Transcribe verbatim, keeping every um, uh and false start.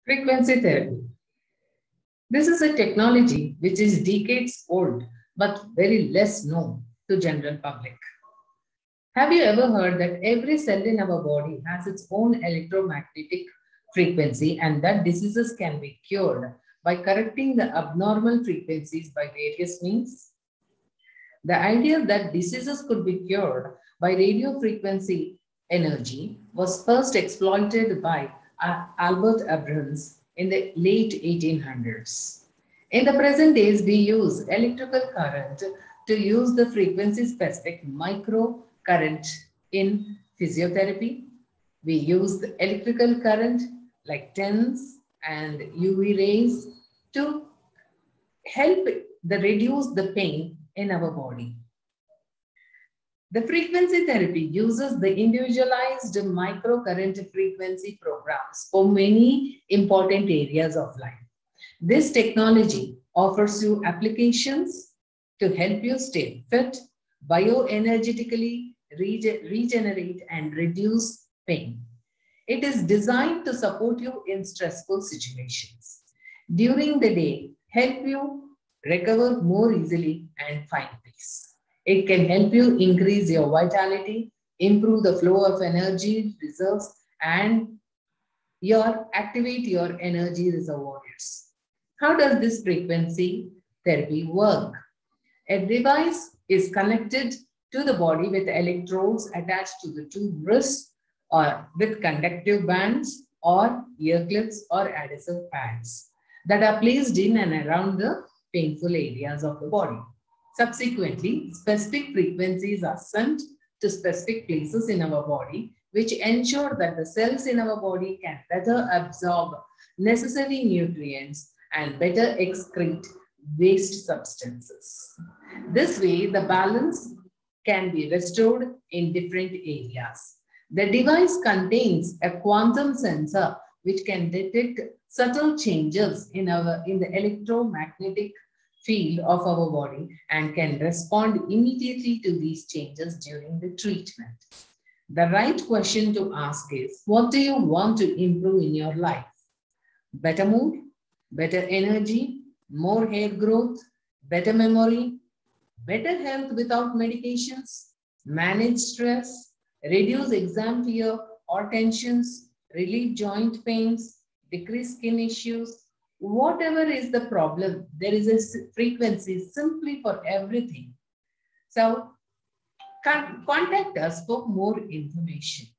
Frequency therapy. This is a technology which is decades old but very less known to general public. Have you ever heard that every cell in our body has its own electromagnetic frequency and that diseases can be cured by correcting the abnormal frequencies by various means? The idea that diseases could be cured by radio frequency energy was first exploited by uh, Albert Abrams in the late eighteen hundreds. In the present days, we use electrical current to use the frequency specific microcurrent in physiotherapy. We use the electrical current like T E N S and U V rays to help the reduce the pain in our body. The frequency therapy uses the individualized microcurrent frequency programs for many important areas of life. This technology offers you applications to help you stay fit, bioenergetically rege regenerate and reduce pain. It is designed to support you in stressful situations. During the day, help you recover more easily and find peace. It can help you increase your vitality, improve the flow of energy reserves, and your activate your energy reservoirs. How does this frequency therapy work? A device is connected to the body with electrodes attached to the two wrists or with conductive bands or ear clips or adhesive pads that are placed in and around the painful areas of the body. Subsequently, specific frequencies are sent to specific places in our body, which ensure that the cells in our body can better absorb necessary nutrients and better excrete waste substances. This way, the balance can be restored in different areas. The device contains a quantum sensor which can detect subtle changes in, our, in the electromagnetic field of our body and can respond immediately to these changes during the treatment. The right question to ask is, what do you want to improve in your life? Better mood, better energy, more hair growth, better memory, better health without medications, manage stress, reduce exam fear or tensions, relieve joint pains, decrease skin issues. Whatever is the problem, there is a frequency simply for everything. So contact us for more information.